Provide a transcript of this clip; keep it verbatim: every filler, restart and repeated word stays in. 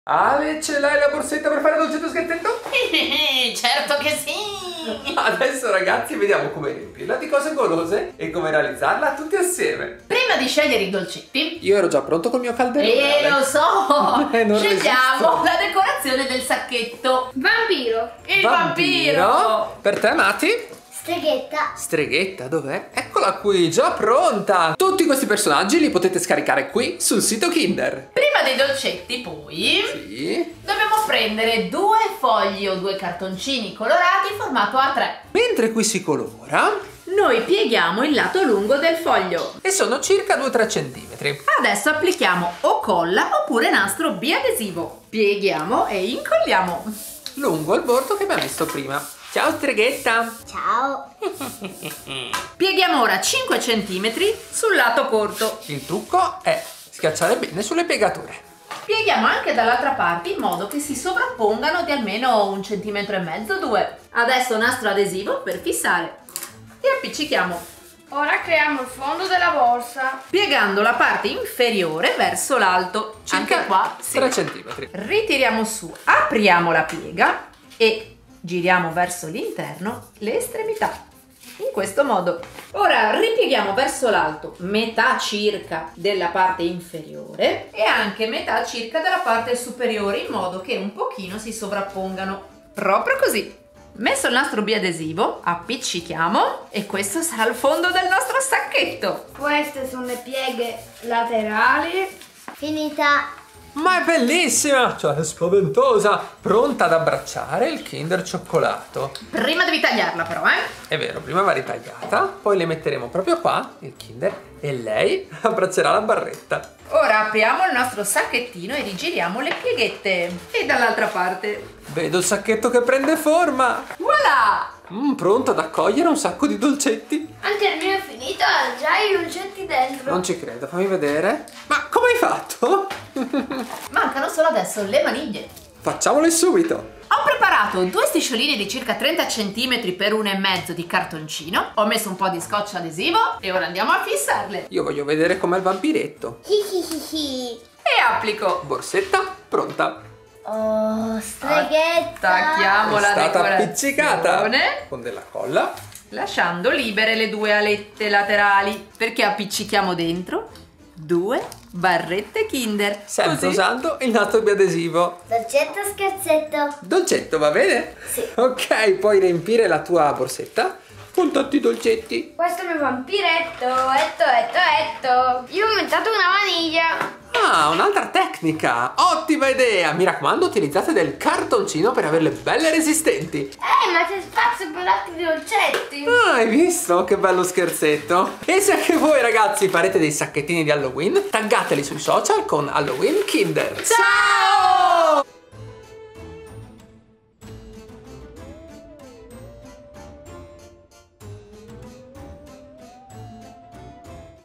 Ale, ce l'hai la borsetta per fare dolcetto scherzetto? Certo che sì! Adesso ragazzi vediamo come riempirla di cose golose e come realizzarla tutti assieme. Prima di scegliere i dolcetti, io ero già pronto col mio calderone. Eh, lo so! Eh, non Scegliamo resisto. la decorazione del sacchetto. Vampiro. Il vampiro! Vampiro. Per te, Mati? Streghetta. Streghetta, dov'è? Eccola qui, già pronta! Tutti questi personaggi li potete scaricare qui sul sito Kinder. Prima dei dolcetti, poi, Sì. dobbiamo prendere due fogli o due cartoncini colorati formato A tre. Mentre qui si colora, Noi pieghiamo il lato lungo del foglio. e sono circa due tre centimetri. Adesso applichiamo o colla oppure nastro biadesivo. Pieghiamo e incolliamo. Lungo il bordo che abbiamo visto prima. Ciao streghetta! Ciao. Pieghiamo ora cinque centimetri sul lato corto. Il trucco è schiacciare bene sulle piegature. Pieghiamo anche dall'altra parte in modo che si sovrappongano di almeno un centimetro e mezzo, due. Adesso nastro adesivo per fissare. E appiccichiamo. Ora creiamo il fondo della borsa. Piegando la parte inferiore verso l'alto. Anche qua sì. tre centimetri. Ritiriamo su, apriamo la piega e giriamo verso l'interno le estremità. In questo modo. Ora ripieghiamo verso l'alto metà circa della parte inferiore e anche metà circa della parte superiore in modo che un pochino si sovrappongano. Proprio così. Messo il nastro biadesivo, appiccichiamo e questo sarà il fondo del nostro sacchetto. Queste sono le pieghe laterali. Finita. Ma è bellissima! Cioè è spaventosa! Pronta ad abbracciare il Kinder cioccolato. Prima devi tagliarla però, eh? È vero, prima va ritagliata, poi le metteremo proprio qua, il Kinder, e lei abbraccerà la barretta. Ora apriamo il nostro sacchettino e rigiriamo le pieghette. E dall'altra parte. Vedo il sacchetto che prende forma! Voilà! Mm, pronto ad accogliere un sacco di dolcetti. Anche il mio è finito, ha già i dolcetti dentro. Non ci credo, fammi vedere. Ma come hai fatto? Mancano solo adesso le maniglie. Facciamole subito. Ho preparato due striscioline di circa trenta centimetri per uno e mezzo di cartoncino. Ho messo un po' di scotch adesivo e ora andiamo a fissarle. Io voglio vedere com'è il vampiretto. Hihihihi. E applico. Borsetta pronta. Oh, streghetta. Attacchiamo È la stata decorazione appiccicata con della colla. lasciando libere le due alette laterali perché appiccichiamo dentro due barrette Kinder. Sempre Così. usando il nastro biadesivo. Dolcetto scherzetto. Dolcetto, va bene? Sì. Ok, puoi riempire la tua borsetta con tanti dolcetti. Questo è il mio vampiretto. Etto, etto, etto. Io ho inventato una vaniglia. Ah, un'altra tecnica! Ottima idea! Mi raccomando, utilizzate del cartoncino per averle belle resistenti. Eh, ma c'è spazio per altri dolcetti. Ah, hai visto? Che bello scherzetto! E se anche voi ragazzi farete dei sacchettini di Halloween, taggateli sui social con Halloween Kinder. Ciao!